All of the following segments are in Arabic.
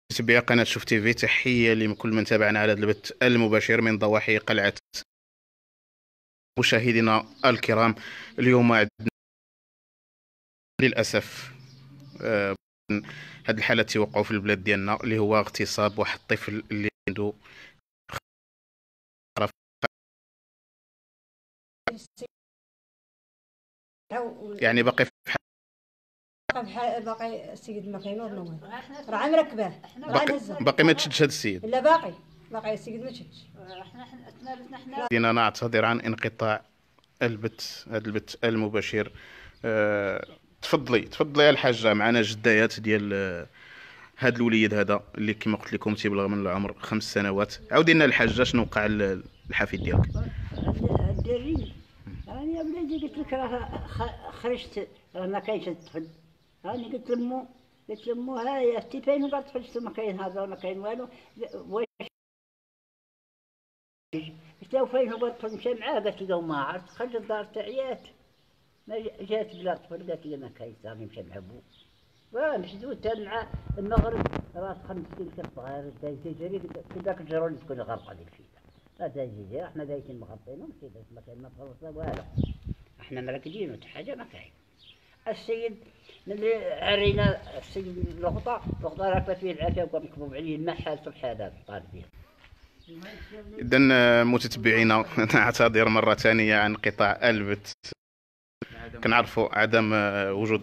تبع قناة شوف تيفي، تحية لكل من تابعنا على هذا البث المباشر من ضواحي قلعة. مشاهدينا الكرام، اليوم عندنا للأسف هذه الحالة توقعوا في البلاد ديالنا، اللي هو اغتصاب واحد الطفل اللي عنده يعني باقي في باقي السيد ما كاينور نومي راه مركباه راه نهزه باقي ما تشدش هذا السيد. لا باقي السيد ما تشدش. حنا نعتذر عن انقطاع البث، هذا البث المباشر. تفضلي الحاجة، معنا جدايات ديال هاد الوليد هذا اللي كما قلت لكم تيبلغ من العمر 5 سنوات. عاودي لنا الحاجة شنو وقع الحفيد ديالك. الدري راني يا بلادي قلت لك راه خرجت، راه ما كاينش الطفل. راني قلت لمو هاي اختي فين وقعت طفلت، ما كاين هذا ما كاين والو. واش قلت له فين هو الطفل؟ مشى معاه قالت لي ما عرفت، خرجت الدار تاعيات ما جات بلا طفل، قالت لي ما كاين، راني مشى مع بو مشدود مع المغرب. راس 5 كيلو صغير تجري كذاك الجرون تكون غرقه ديك الشيء. هذا يجي احنا دايتين مغطين ومشي بس ما كاين ما تغلط والو، احنا مرقدين وتا حاجه ما كاين. السيد ملي عرينا السيد لقطه راكبه فيه العتاب ومكبوب عليه المحل سبحان هذا الطالب ديالو. اذا متتبعينا نعتذر مرة ثانية عن انقطاع البث. كنعرفوا عدم وجود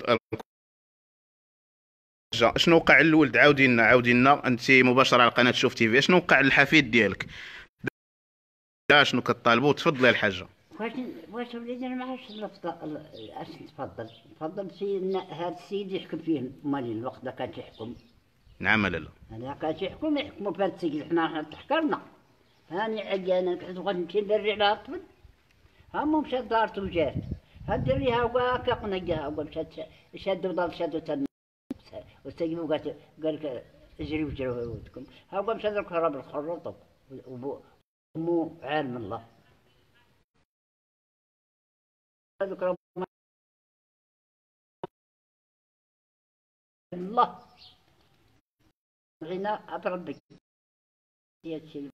شنو وقع للولد. عاودي لنا انت مباشرة على قناة شوف تيفي، شنو وقع للحفيد ديالك؟ شنو كطالبوا؟ تفضلي الحاجة. واش وليدي انا ما عرفتش اش تفضل سي هذا السيد يحكم فيه مالي الوقت ده كان تيحكم. نعم ولا لا؟ انا كان يحكموا في هذا السيد، حنا تحكرنا. هاني عيانه كنت غادي نمشي نرجع لها الطفل، هامو مشات دارت وجات هاد دريها وكا قنيها ومشات شادوا ضل شادوا تن والسيد قال لك اجري وجروا ولدكم. ها هو مشى درك هرب الخروط ومو عالم الله هذوك الله غنى بربك.